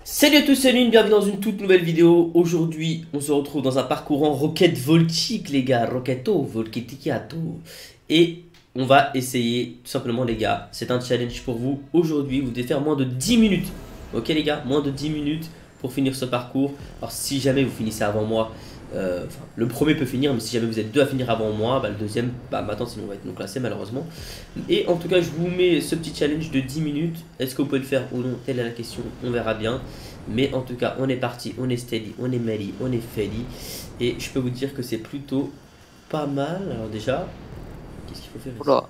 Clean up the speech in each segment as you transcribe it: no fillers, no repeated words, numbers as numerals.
Salut à tous, salut, bienvenue dans une toute nouvelle vidéo. Aujourd'hui, on se retrouve dans un parcours en roquette voltique, les gars. Roquetto, volqueticato. Et on va essayer, tout simplement, les gars. C'est un challenge pour vous. Aujourd'hui, vous devez faire moins de 10 minutes. Ok, les gars, moins de 10 minutes pour finir ce parcours. Alors, si jamais vous finissez avant moi, le premier peut finir, mais si jamais vous êtes deux à finir avant moi, le deuxième, maintenant, sinon on va être non classé, malheureusement. Et en tout cas, je vous mets ce petit challenge de 10 minutes. Est-ce que vous pouvez le faire ou non? Telle est la question, on verra bien. Mais en tout cas, on est parti, on est steady, on est melly, on est felly. Et je peux vous dire que c'est plutôt pas mal. Alors déjà, qu'est-ce qu'il faut faire ici? Oula.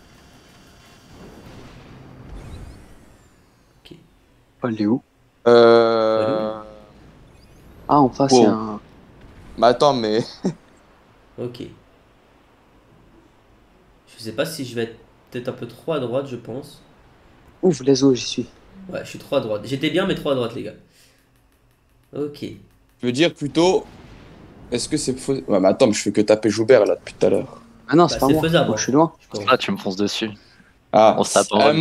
Ok. Elle est où? Euh... Ah, en face, il y a un... Mais attends, mais... Ok. Je sais pas si je vais être peut-être un peu trop à droite, je pense. Ouf, les eaux, j'y suis. Ouais, je suis trop à droite. J'étais bien, mais trop à droite, les gars. Ok. Je veux dire plutôt... Est-ce que c'est faux? Ouais, mais attends, mais je fais que taper Joubert, là, depuis tout à l'heure. Ah non, c'est pas c'est moi. faisable. Moi, je suis loin. Je pense. Ah, tu me fonces dessus. Ah. On se tape en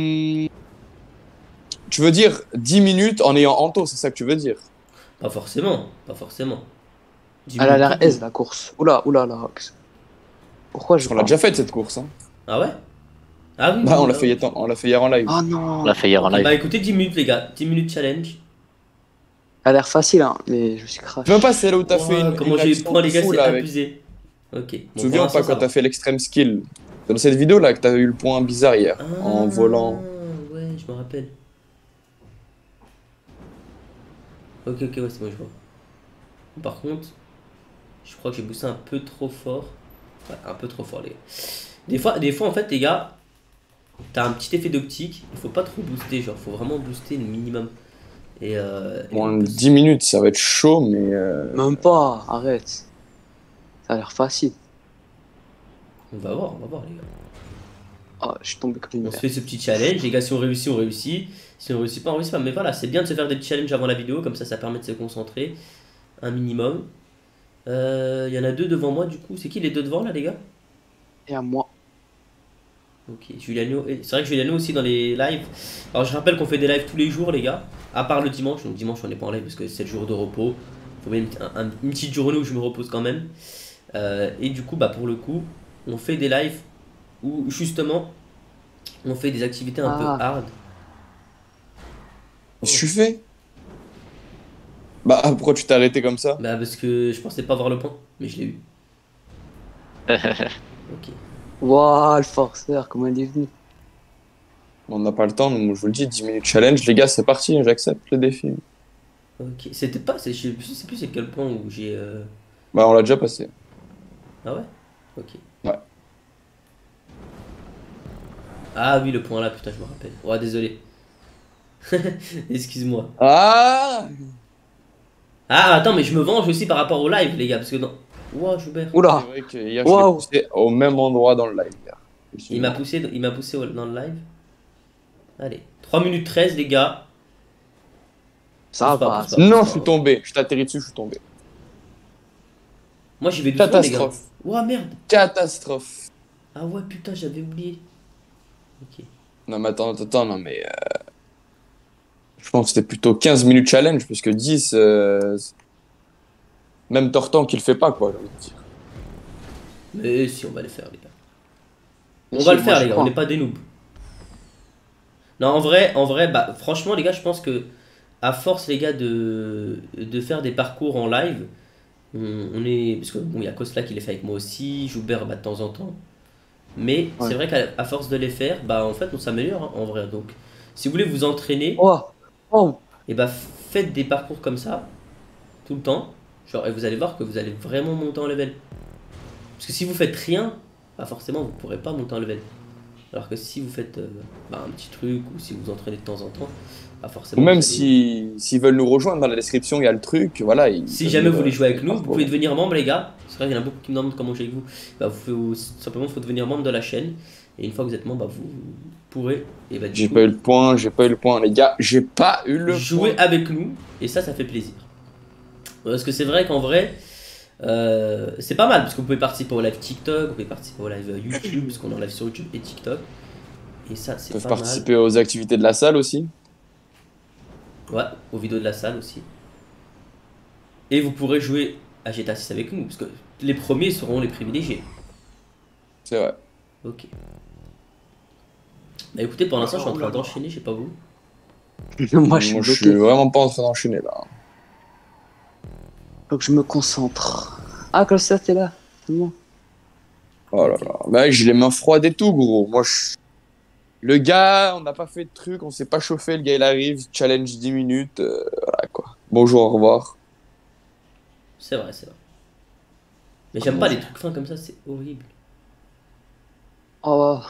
Tu veux dire 10 minutes en ayant Anto, c'est ça que tu veux dire? Pas forcément, pas forcément. Elle a l'air aise, la course. Oula, oula, là. Pourquoi je... On l'a déjà fait, cette course, hein. Ah ouais? Ah oui, Bah, oui, on l'a bah fait, oui. on l'a fait hier en live. Ah non. On l'a fait hier en Ok, live. bah écoutez, 10 minutes, les gars. 10 minutes challenge. Elle a l'air facile, hein, mais je suis crash. Même pas celle où t'as fait Oh, une comment j'ai eu le action point, les gars, fou, c'est là, avec... abusé. Ok. Tu te Bon, souviens pour ou pas l'instant, quand t'as fait l'extrême skill? C'est dans cette vidéo là que t'as eu le point bizarre hier, en volant. Ouais, je me rappelle. Ok, ok, ouais, c'est bon, je vois. Par contre, je crois que j'ai boosté un peu trop fort. Ouais, un peu trop fort, les gars. Des fois en fait, les gars, t'as un petit effet d'optique. Il faut pas trop booster, genre, faut vraiment booster le minimum. Et Bon, 10 minutes, ça va être chaud, mais... Même pas, arrête. Ça a l'air facile. on va voir, les gars. Ah, je suis tombé comme une On se merde. fait ce petit challenge, les gars, si on réussit, on réussit. Si on réussit pas, on réussit pas. Mais voilà, c'est bien de se faire des challenges avant la vidéo, comme ça permet de se concentrer un minimum. Il y en a deux devant moi, du coup. C'est qui les deux devant, là, les gars? Et à moi. Ok, Juliano. C'est vrai que Juliano aussi dans les lives. Alors, je rappelle qu'on fait des lives tous les jours, les gars. À part le dimanche. Donc, dimanche, on n'est pas en live parce que c'est le jour de repos. Faut bien une petite journée où je me repose quand même. Et du coup, pour le coup, on fait des lives où, justement, on fait des activités un peu hard. Qu'est-ce que tu fais? Bah, pourquoi tu t'es arrêté comme ça? Parce que je pensais pas voir le point, mais je l'ai eu. Ok. Waouh, le forceur, comment il est venu. On n'a pas le temps, donc je vous le dis, 10 minutes challenge, les gars, c'est parti, j'accepte le défi. Ok. C'était pas. Je sais plus c'est quel point où j'ai. Bah, on l'a déjà passé. Ah ouais? Ok. Ouais. Ah oui, le point là, putain, je me rappelle. Ouais, désolé. Excuse-moi. Ah! Ah, attends, mais je me venge aussi par rapport au live, les gars, parce que non. Ouah, Joubert. Oula. C'est vrai que hier, je l'ai Waouh. poussé au même endroit dans le live. Hier. Il m'a poussé dans le live. Allez, 3 minutes 13, les gars. Ça Pousse pas, va. pousse pas. Non, je suis tombé, je t'atterris dessus, je suis tombé. Moi, j'y vais doucement, les gars. Catastrophe. Ouah, merde. Catastrophe. Ah ouais, putain, j'avais oublié. Ok. Non, mais attends, non, mais... Je pense que c'était plutôt 15 minutes challenge, puisque 10... Même Tortan qui le fait pas, quoi, j'ai envie de dire. Mais si, on va les faire, les gars. On Si, va le moi, faire, je les gars, on crois. n'est pas des noobs. Non, en vrai, franchement, les gars, je pense que à force, les gars, de faire des parcours en live, on est. Parce que bon, il y a Kosla qui les fait avec moi aussi, Joubert de temps en temps. Mais Ouais. c'est vrai qu'à force de les faire, en fait, on s'améliore hein, en vrai. Donc, si vous voulez vous entraîner, Oh. Oh. et faites des parcours comme ça, tout le temps. Genre, et vous allez voir que vous allez vraiment monter en level. Parce que si vous faites rien, forcément, vous pourrez pas monter en level. Alors que si vous faites un petit truc ou si vous entraînez de temps en temps, forcément. Ou même vous allez- s'ils veulent nous rejoindre, dans la description, il y a le truc, voilà. Si jamais vous voulez jouer avec nous, vous pouvez devenir membre, les gars. C'est vrai qu'il y en a beaucoup qui me demandent comment jouer avec vous. Simplement, il faut devenir membre de la chaîne. Et une fois que vous êtes membre, vous pourrez. Et du J'ai coup, pas eu le point, les gars, j'ai pas eu le jouer point. avec nous. Et ça fait plaisir. Parce que c'est vrai qu'en vrai, c'est pas mal. Parce que vous pouvez participer au live TikTok, vous pouvez participer au live YouTube. Parce qu'on est en live sur YouTube et TikTok. Et ça, Ils c'est peuvent pas mal. participer aux activités de la salle aussi. Ouais, aux vidéos de la salle aussi. Et vous pourrez jouer à GTA 6 avec nous, parce que les premiers seront les privilégiés. C'est vrai. Ok. Bah écoutez, pour l'instant, je suis en train d'enchaîner, je sais pas vous. Moi, je suis je suis bloqué. vraiment pas en train d'enchaîner là. Faut que je me concentre. Ah, Cluster, t'es là. C'est bon. Oh là là. Bah, j'ai les mains froides et tout, gros. Le gars, on n'a pas fait de truc, on s'est pas chauffé. Le gars, il arrive, challenge 10 minutes. Voilà quoi. Bonjour, au revoir. C'est vrai, c'est vrai. Mais j'aime pas les trucs fins comme ça, c'est horrible. Oh,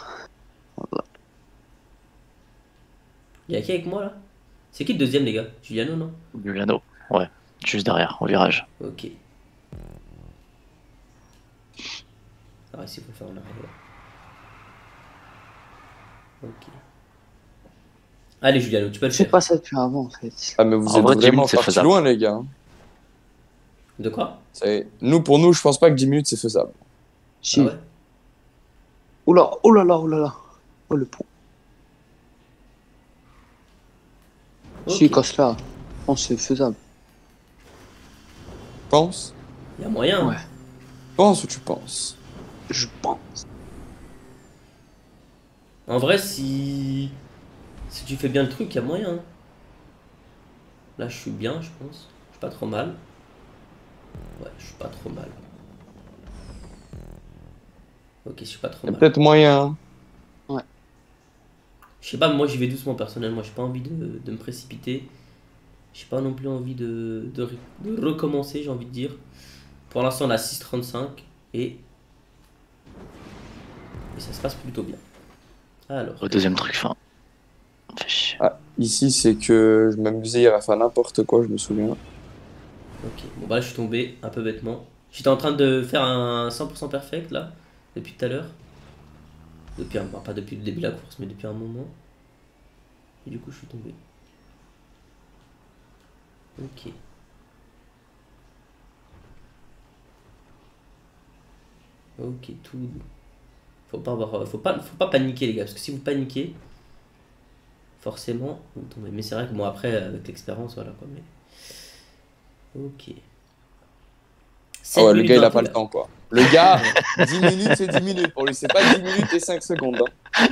Y'a qui avec moi là? C'est qui le deuxième, les gars? Juliano, non? Milano, ouais, juste derrière, au virage. Ok. Ah ouais, s'il faut le faire en arrière. Ok. Allez, Juliano, tu peux le je sais faire. pas ça depuis avant, en fait. Ah, mais vous En êtes vrai, 10 vraiment minutes, c'est partis faisable. loin, les gars. De quoi? Pour nous, je pense pas que 10 minutes, c'est faisable. Si. Ah ouais? Oula, oh là là, oh là là. Oh, le pont. Si, Ok. casse là. Je pense que c'est faisable. Pense? Y'a moyen. Ouais. Pense ou tu penses? Je pense. En vrai, si tu fais bien le truc, y'a moyen. Hein. Là, je suis bien, je pense. Je suis pas trop mal. Ouais, je suis pas trop mal. Ok, je suis pas trop Il y a mal. peut-être moyen. Je sais pas, moi j'y vais doucement personnellement. J'ai pas envie de me précipiter. J'ai pas non plus envie de recommencer, j'ai envie de dire. Pour l'instant, on a 6,35 et ça se passe plutôt bien. Alors, Au deuxième truc fin. Fait chier. Ah, ici, c'est que je m'amusais hier à faire n'importe quoi, je me souviens. ok. Bon, bah là, je suis tombé un peu bêtement. J'étais en train de faire un 100% perfect là, depuis tout à l'heure. Bon, pas depuis le début de la course, mais depuis un moment. Et du coup, je suis tombé. Ok. Ok, tout. Faut pas paniquer les gars, parce que si vous paniquez, forcément, vous tombez. Mais c'est vrai que moi après, avec l'expérience, voilà quoi. Mais... ok. Ah ouais, le 7 gars, il a minutes pas 20, le là. temps, quoi. Le gars, 10 minutes, c'est 10 minutes. Pour lui, c'est pas 10 minutes et 5 secondes. Hein.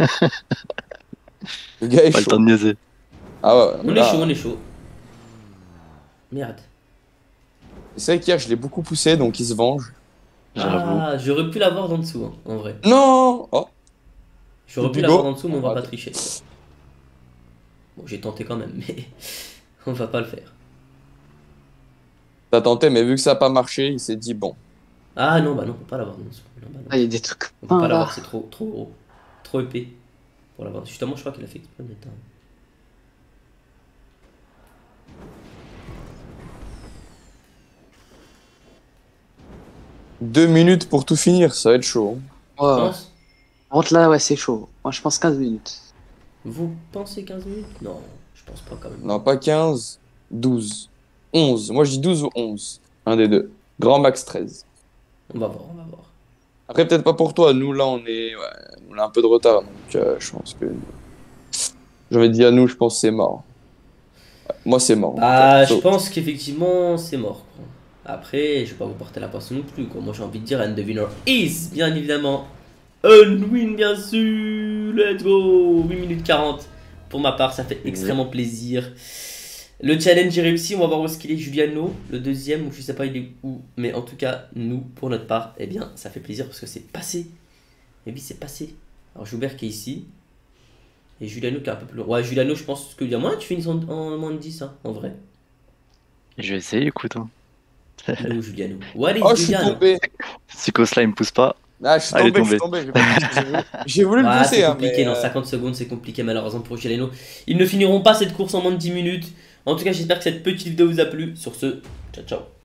Le gars est Pas le temps chaud. de niaiser. Ah ouais, On est chaud, on est chaud. Merde. C'est vrai qu'hier, je l'ai beaucoup poussé, donc il se venge. J'avoue. Ah, j'aurais pu l'avoir d'en dessous, hein, en vrai. Non! Oh, J'aurais pu Bigot. l'avoir d'en dessous, mais on va Ah, pas bah. tricher. Bon, j'ai tenté quand même, mais on va pas le faire. T'as tenté, mais vu que ça n'a pas marché, il s'est dit bon. Ah non, bah non, on peut pas l'avoir d'en dessous. Non, bah non. Ah, il y a des trucs. On peut Ah, pas là. l'avoir, c'est trop gros. Trop épais pour l'avoir. Justement, je crois qu'il a fait exprès de mettre un... 2 minutes pour tout finir, ça va être chaud. Ouais, ouais. pense. Par contre, là, ouais, c'est chaud. Moi, je pense 15 minutes. Vous pensez 15 minutes? Non, je pense pas quand même. Non, pas 15, 12, 11. Moi, je dis 12 ou 11. Un des deux. Grand max 13. On va voir, on va voir. Après, peut-être pas pour toi. Nous, là, on a un peu de retard. Donc, je pense que. J'avais dit à nous, je pense que c'est mort. Ouais, moi, c'est mort. Bah, je So- pense qu'effectivement, c'est mort. Quoi. Après, je vais pas vous porter la poisson non plus. Quoi. Moi, j'ai envie de dire, and the winner is, bien évidemment, Unwin, bien sûr. Let's go. 8 minutes 40. Pour ma part, ça fait extrêmement plaisir. Le challenge est réussi. On va voir où est-ce qu'il est, Juliano. Le deuxième, ou je sais pas, il est où. Mais en tout cas, nous, pour notre part, eh bien, ça fait plaisir parce que c'est passé. Et oui, c'est passé. Alors, Joubert qui est ici. Et Juliano qui est un peu plus loin. Ouais, Juliano, je pense qu'il y a moyen que tu finisses en moins de 10, hein, en vrai. Je vais essayer, écoute. Hein. Il est où, Juliano? What is Oh, je suis Juliano? tombé. Si Kosla il me pousse pas. Ah, je suis Ah, il est tombé, je suis tombé. tombé. J'ai voulu le Ah, pousser, c'est hein, compliqué, mais, dans 50 secondes, c'est compliqué malheureusement pour Juliano. Ils ne finiront pas cette course en moins de 10 minutes. En tout cas, j'espère que cette petite vidéo vous a plu. Sur ce, ciao ciao.